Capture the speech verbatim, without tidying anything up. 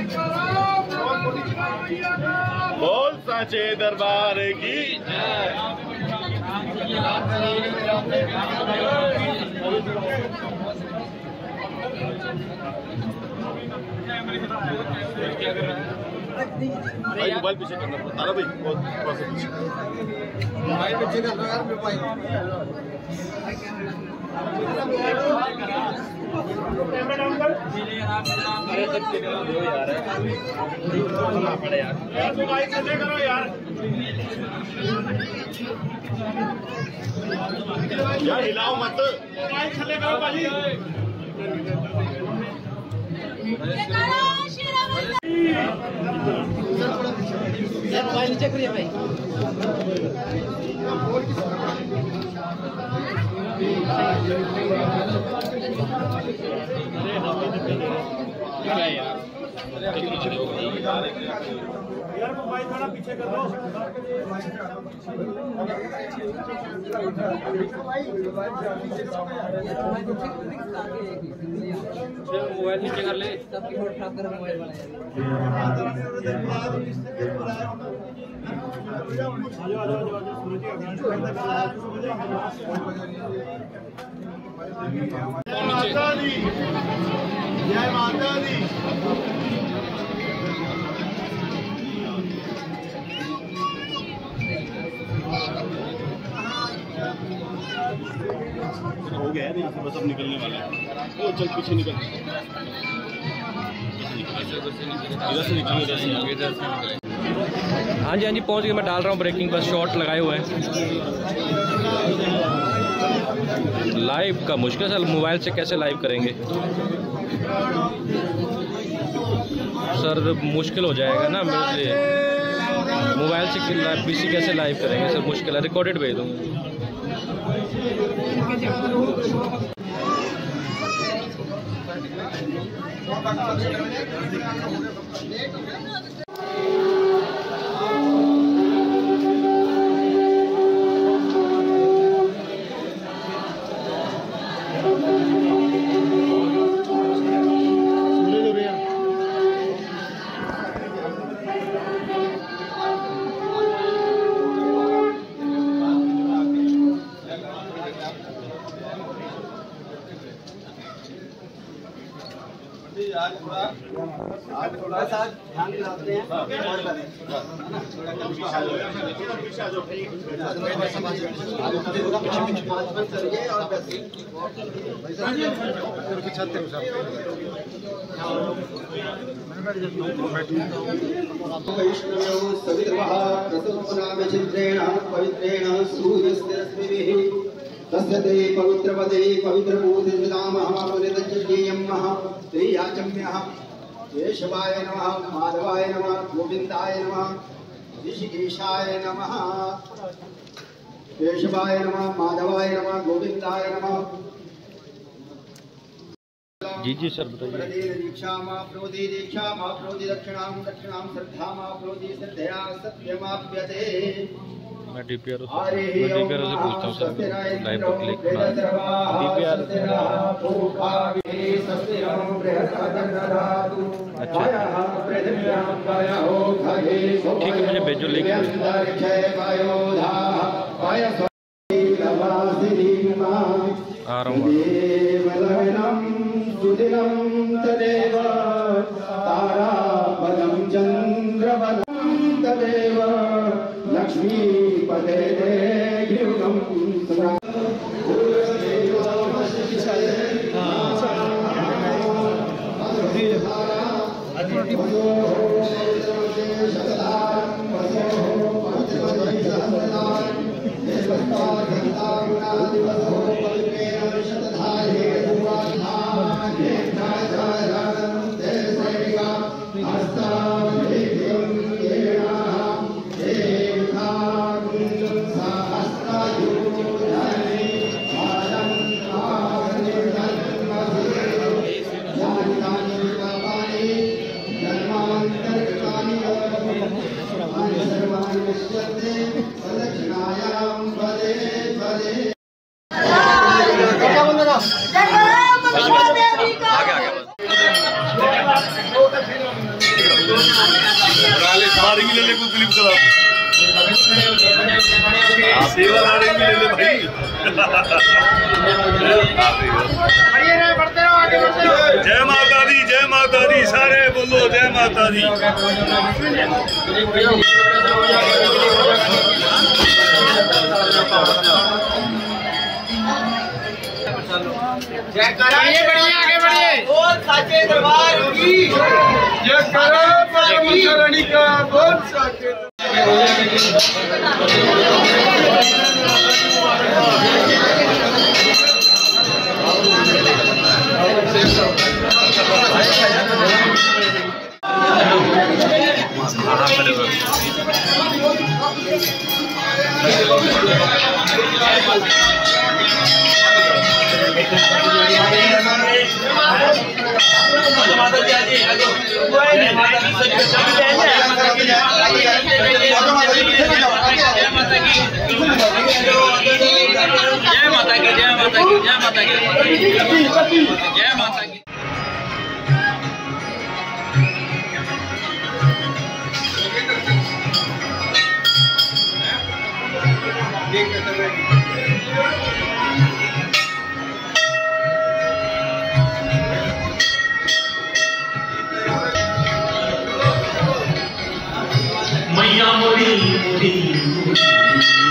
बोल साचे दरबार की भाई मोबाइल पीछे करना पड़ता है भाई, बहुत पीछे मोबाइल पीछे कर लो यार। मोबाइल अरे तक दो यार करना पड़े यार यार मोबाइल चले करो यार यार हिलाओ मत, मोबाइल चले करो भाई। यार मोबाइल नीचे करिए भाई। यार मोबाइल थोड़ा पीछे कर दो। मोबाइल नीचे कर ले, सबकी फोटो खराब कर मोबाइल बनाया। माता दी जय माता दी। हो गया है यहाँ से बस अब निकलने वाला है। वो चल पीछे निकल, इधर से निकल, इधर से इधर से। हाँ जी हाँ जी पहुँच गए। मैं डाल रहा हूँ ब्रेकिंग, बस शॉट लगाए हुए हैं। लाइव का मुश्किल है, मोबाइल से कैसे लाइव करेंगे सर, मुश्किल हो जाएगा ना मेरे लिए। मोबाइल से पीसी कैसे लाइव करेंगे सर, मुश्किल है। रिकॉर्डेड भेज दूँगा। आज थोड़ा आज थोड़ा सा ध्यान दिलाते हैं और करें थोड़ा कम पीछे आ जाओ, पीछे आ जाओ, करिए और बस पिछाते हो सब। वैष्णवो सवितर्वः प्रसवनाम चित्रेण पवित्रेण सूर्यस्य रश्मिभिः तस्य ते पवित्रपदे पवित्रभूतिर्विदामः पुनितज्जयेयम्मः त्रियाचम्यः। केशवाय नमः, माधवाय नमः, गोविन्दाय नमः, ऋषिकेशाय नमः। केशवाय नमः, माधवाय नमः, गोविन्दाय नमः। जी जी सर बताइए। दीक्षा माप्नोति दीक्षा माप्नोति दक्षिणां दक्षिणां श्रद्धा माप्नोति श्रद्धया सत्यमाप्यते। मैं डीपीआर से डीपीआर से पूछता हूँ सर, लाइव पर क्लिक करा डीपीआर। अच्छा ठीक है, मुझे भेजो लिंक। आ रहा हूँ। लक्ष्मीपदे गृहं क्लिप करा सेवा वाले भी ले ले भाई। जय माता दी, जय माता दी, सारे बोलो जय माता दी। जय बढ़िए बढ़िए आगे बढ़िए। बोल साचे दरबार की जय करो रानी का बोल साचे। जय माता की, जय माता की, जय माता की, जय माता की। मैया मोरी मोरी